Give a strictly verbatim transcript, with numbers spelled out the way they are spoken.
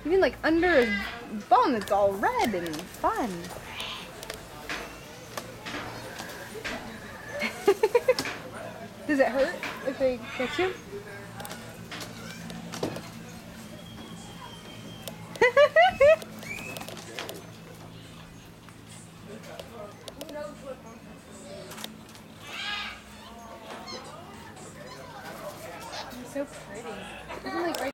Even like under his bum, it's all red and fun. Does it hurt if they get you? So pretty. Isn't like right